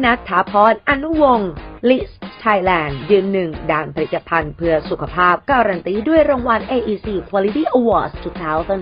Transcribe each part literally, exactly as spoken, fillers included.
ณัฐาพร อนุวงศ์ ลิส ไทยแลนด์ ยืนหนึ่งด้านผลิตภัณฑ์เพื่อสุขภาพการันตีด้วยรางวัล เอ อี ซี Quality Awards สองพันยี่สิบสาม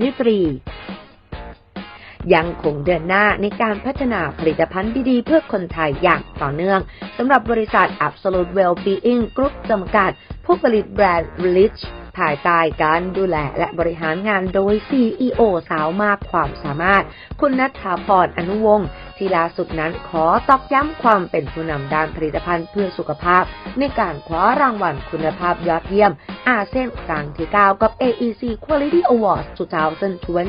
ยังคงเดินหน้าในการพัฒนาผลิตภัณฑ์ดีๆเพื่อคนไทยอย่างต่อเนื่องสำหรับบริษัท Absolute Well-being Group จำกัดผู้ผลิตแบรนด์ Rich ภายใต้การดูแลและบริหารงานโดย ซี อี โอ สาวมากความสามารถคุณณัฐาพร อนุวงศ์ที่ล่าสุดนั้นขอตอกย้ำความเป็นผู้นำด้านผลิตภัณฑ์เพื่อสุขภาพในการคว้ารางวัลคุณภาพยอดเยี่ยมอาเซียนครั้งที่เก้ากับ เอ อี ซี Quality Awards สองพันยี่สิบสาม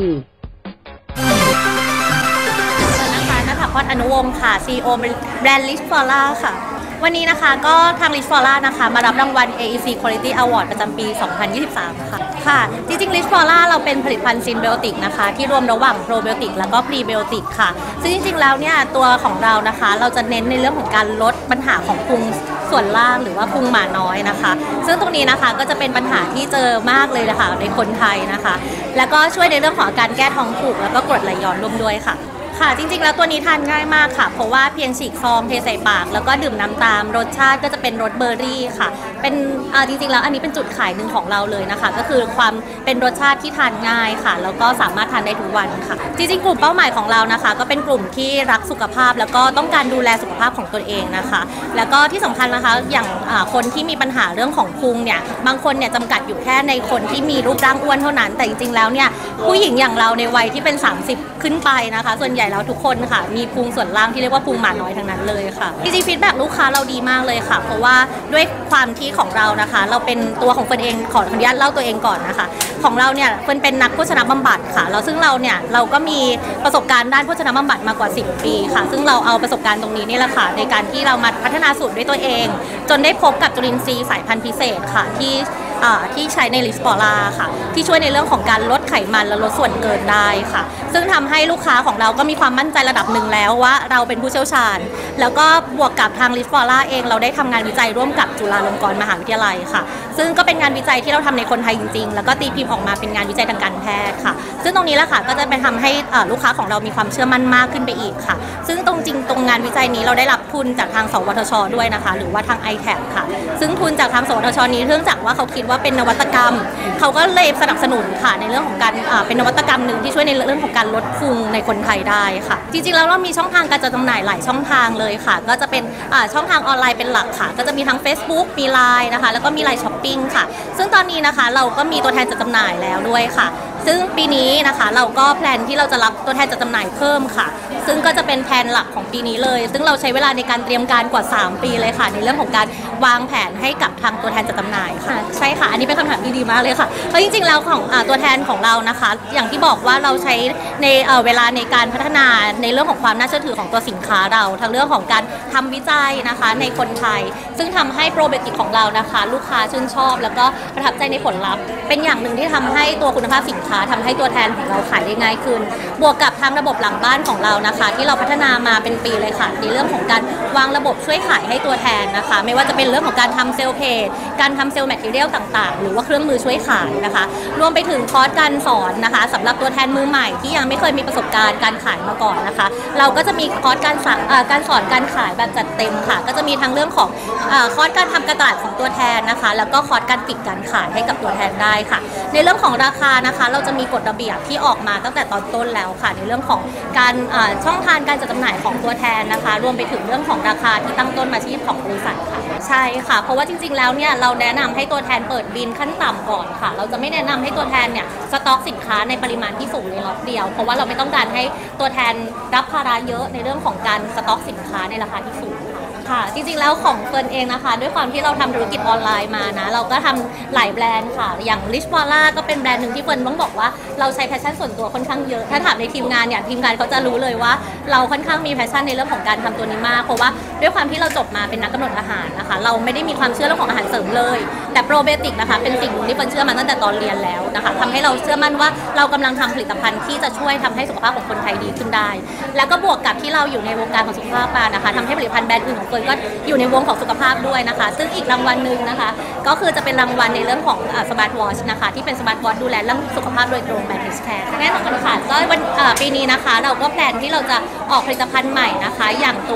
นะคะณัฐาพร อนุวงศ์ค่ะ ซี อี โอ แบรนด์ Rich Flora ค่ะวันนี้นะคะก็ทาง Rich Flora นะคะมารับรางวัล เอ อี ซี Quality Award ประจำปี สองพันยี่สิบสาม ค่ะค่ะจริงๆ Rich Flora เราเป็นผลิตภัณฑ์ซินไบโอติกนะคะที่รวมระหว่างโปรไบโอติกแล้วก็พรีไบโอติกค่ะซึ่งจริงๆแล้วเนี่ยตัวของเรานะคะเราจะเน้นในเรื่องของการลดปัญหาของพุงส่วนล่างหรือว่าพุงหมาน้อยนะคะซึ่งตรงนี้นะคะก็จะเป็นปัญหาที่เจอมากเลยนะคะในคนไทยนะคะแล้วก็ช่วยในเรื่องของอาการแก้ท้องผูกแล้วก็กรดไหลย้อนร่วมด้วยค่ะค่ะจริงๆแล้วตัวนี้ทานง่ายมากค่ะเพราะว่าเพียงฉีกซองเทใส่ปากแล้วก็ดื่มน้ำตามรสชาติก็จะเป็นรสเบอร์รี่ค่ะเป็นอ่าจริงๆแล้วอันนี้เป็นจุดขายหนึ่งของเราเลยนะคะก็คือความเป็นรสชาติที่ทานง่ายค่ะแล้วก็สามารถทานได้ทุกวันค่ะจริงๆกลุ่มเป้าหมายของเรานะคะก็เป็นกลุ่มที่รักสุขภาพแล้วก็ต้องการดูแลสุขภาพของตนเองนะคะแล้วก็ที่สำคัญนะคะอย่างคนที่มีปัญหาเรื่องของพุงเนี่ยบางคนเนี่ยจำกัดอยู่แค่ในคนที่มีรูปร่างอ้วนเท่านั้นแต่จริงๆแล้วเนี่ยผู้หญิงอย่างเราในวัยที่เป็นสามสิบขึ้นไปนะคะส่วนใหญ่แล้วทุกคนค่ะมีพุงส่วนล่างที่เรียกว่าพุงหมาน้อยทั้งนั้นเลยค่ะจริงๆฟีดแบ็กลูกค้าเราดีมากเลยค่ะเพราะว่าด้วยความที่ของเรานะคะเราเป็นตัวของเฟิร์นเองขออนุญาตเล่าตัวเองก่อนนะคะของเราเนี่ยเฟิร์นเป็นนักโภชนาบำบัดค่ะแล้วซึ่งเราเนี่ยเราก็มีประสบการณ์ด้านโภชนาบำบัดมากว่าสิบปีค่ะซึ่งเราเอาประสบการณ์ตรงนี้นี่แหละค่ะในการที่เรามาพัฒนาสูตรด้วยตัวเองจนได้พบกับจุลินทรีย์สายพันธุ์พิเศษค่ะที่ที่ใช้ใน Rich Flora ค่ะที่ช่วยในเรื่องของการลดไขมันและลดส่วนเกินได้ค่ะซึ่งทำให้ลูกค้าของเราก็มีความมั่นใจระดับหนึ่งแล้วว่าเราเป็นผู้เชี่ยวชาญแล้วก็บวกกับทาง Rich Flora เองเราได้ทำงานวิจัยร่วมกับจุฬาลงกรณ์มหาวิทยาลัยค่ะซึ่งก็เป็นงานวิจัยที่เราทำในคนไทยจริงๆแล้วก็ตีพิมพ์ออกมาเป็นงานวิจัยทางการแพทย์ค่ะซึ่งตรงนี้แหละค่ะก็จะไปทำให้ลูกค้าของเรามีความเชื่อมั่นมากขึ้นไปอีกค่ะซึ่งตรงจริงตรงงานวิจัยนี้เราได้รับทุนจากทางสวทช.ด้วยนะคะหรือว่าทาง ไอ แทบ ค่ะซึ่งทุนจากทางสวทช.นี้เนื่องจากว่าเขาคิดว่าเป็นนวัตกรรมเขาก็เลยสนับสนุนค่ะในเรื่องของการเป็นนวัตกรรมหนึ่งที่ช่วยในเรื่องของการลดพุงในคนไทยได้ค่ะจริงๆแล้วเรามีช่องทางการจัดจำหน่ายหลายช่องทางเลยค่ะก็จะเป็นช่องทางออนไลน์เป็นหลักค่ะก็จะมีทั้ง Facebook มี ไลน์ นะคะแล้วก็มี ไลน์ ช้อปปิ้งค่ะซึ่งตอนนี้นะคะเราก็มีตัวแทนจัดจำหน่ายแล้วด้วยค่ะซึ่งปีนี้นะคะเราก็แพลนที่เราจะรับตัวแทนจัดจำหน่ายเพิ่มค่ะซึ่งก็จะเป็นแผนหลักของปีนี้เลยซึ่งเราใช้เวลาในการเตรียมการกว่าสามปีเลยค่ะในเรื่องของการวางแผนให้กับทางตัวแทนจัดจำหน่ายค่ะใช่ค่ะอันนี้เป็นคำถามที่ดีมากเลยค่ะเพราะจริงๆแล้วของตัวแทนของเรานะคะอย่างที่บอกว่าเราใช้ในเวลาในการพัฒนาในเรื่องของความน่าเชื่อถือของตัวสินค้าเราทั้งเรื่องของการทำวิจัยนะคะในคนไทยซึ่งทำให้โปรไบโอติกของเรานะคะลูกค้าชื่นชอบแล้วก็ประทับใจในผลลัพธ์เป็นอย่างหนึ่งที่ทำให้ตัวคุณภาพสินค้าทำให้ตัวแทนของเราขายได้ง่ายขึ้นบวกกับทางระบบหลังบ้านของเรานะคะที่เราพัฒนามาเป็นปีเลยค่ะในเรื่องของการวางระบบช่วยขายให้ตัวแทนนะคะไม่ว่าจะเป็นเรื่องของการทำเซลล์เพจการทำเซลล์แมททีเรียลต่างๆหรือว่าเครื่องมือช่วยขายนะคะรวมไปถึงคอร์สการสอนนะคะสำหรับตัวแทนมือใหม่ที่ยังไม่เคยมีประสบการณ์การขายมาก่อนนะคะเราก็จะมีคอร์สการสอนการสอนการขายแบบจัดเต็มค่ะก็จะมีทั้งเรื่องของคอร์สการทำการตลาดของตัวแทนนะคะแล้วก็คอร์สการปิดการขายให้กับตัวแทนได้ค่ะในเรื่องของราคานะคะเราจะมีกฎระเบียบที่ออกมาตั้งแต่ตอนต้นแล้วค่ะในเรื่องของการช่องทางการจัดจำหน่ายของตัวแทนนะคะรวมไปถึงเรื่องของราคาที่ตั้งต้นมาที่ของบริษัทค่ะใช่ค่ะเพราะว่าจริงๆแล้วเนี่ยเราแนะนำให้ตัวแทนเปิดบินขั้นต่ำก่อนค่ะเราจะไม่แนะนำให้ตัวแทนเนี่ยสต็อกสินค้าในปริมาณที่สูงในล็อตเดียวเพราะว่าเราไม่ต้องการให้ตัวแทนรับภาระเยอะในเรื่องของการสต็อกสินค้าในราคาที่สูงค่ะจริงๆแล้วของเฟิร์นเองนะคะด้วยความที่เราทำธุรกิจออนไลน์มานะเราก็ทำหลายแบรนด์ค่ะอย่าง Rich Flora ก็เป็นแบรนด์หนึ่งที่เฟิร์นต้องบอกว่าเราใช้แพชชั่นส่วนตัวค่อนข้างเยอะถ้าถามในทีมงานเนี่ยทีมงานเขาจะรู้เลยว่าเราค่อนข้างมีแพชชั่นในเรื่องของการทำตัวนี้มากเพราะว่าด้วยความที่เราจบมาเป็นนักกำหนดอาหารนะคะเราไม่ได้มีความเชื่อเรื่องของอาหารเสริมเลยแต่โปรไบโอติกนะคะเป็นสิ่งที่เฟิร์นเชื่อมาตั้งแต่ตอนเรียนแล้วนะคะทำให้เราเชื่อมั่นว่าเรากำลังทำผลิตภัณฑ์ที่จะช่วยทำให้สุขภาพของคนไทยดีขึ้นได้แล้วก็บวกกับที่เราอยู่ในวงการของสุขภาพมานะคะทำให้ผลิตภัณฑ์แบรนด์อื่นของเฟิร์นก็อยู่ในวงของสุขภาพด้วยนะคะซึ่งอีกรางวัลหนึ่งนะคะก็คือจะเป็นรางวัลในเรื่องของสมาร์ทวอชนะคะที่เป็นสมาร์ทวอชดูแลเรื่องสุขภาพโดยตรงแบบ Rich Care แน่นอนค่ะก็วันปีนี้นะคะเราก็แพลนที่เราจะออกผลิตภัณฑ์ใหม่นะคะอย่างตัว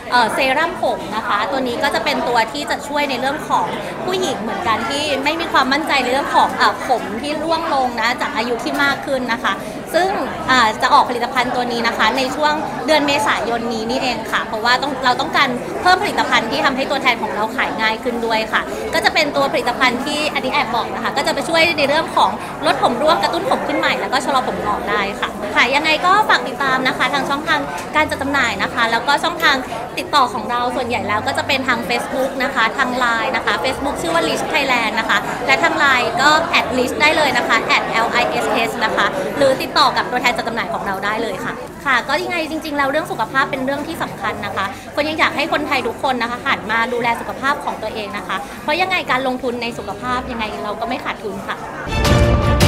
เซรั่มผมนะคะตัวนี้ก็จะเป็นตัวที่จะช่วยในเรื่องของผู้หญิงเหมือนกันที่ไม่มีความมั่นใจในเรื่องของอผมที่ร่วงลงนะจากอายุที่มากขึ้นนะคะซึ่งจะออกผลิตภัณฑ์ตัวนี้นะคะในช่วงเดือนเมษายนนี้นี่เองค่ะเพราะว่าต้องเราต้องการเพิ่มผลิตภัณฑ์ที่ทำให้ตัวแทนของเราขายง่ายขึ้นด้วยค่ะก็จะเป็นตัวผลิตภัณฑ์ที่อันนี้แอบบอกนะคะก็จะไปช่วยในเรื่องของลดผมร่วงกระตุ้นผมขึ้นใหม่แล้วก็ชะลอผมงอกได้ค่ะค่ะยังไงก็ฝากติดตามนะคะทางช่องทางการจัดจำหน่ายนะคะแล้วก็ช่องทางติดต่อของเราส่วนใหญ่แล้วก็จะเป็นทาง Facebook นะคะทาง ไลน์ นะคะ Facebook ชื่อว่า Lish Thailand นะคะและทาง ไลน์ ก็ แอท ลิช ได้เลยนะคะ แอท แอล ไอ เอส เอส นะคะหรือติดต่อกับตัวแทนจัดจำหน่ายของเราได้เลยค่ะค่ะก็ยังไงจริงๆแล้วเรื่องสุขภาพเป็นเรื่องที่สำคัญนะคะคนยังอยากให้คนไทยทุกคนนะคะหันมาดูแลสุขภาพของตัวเองนะคะเพราะยังไงการลงทุนในสุขภาพยังไงเราก็ไม่ขาดทุนค่ะ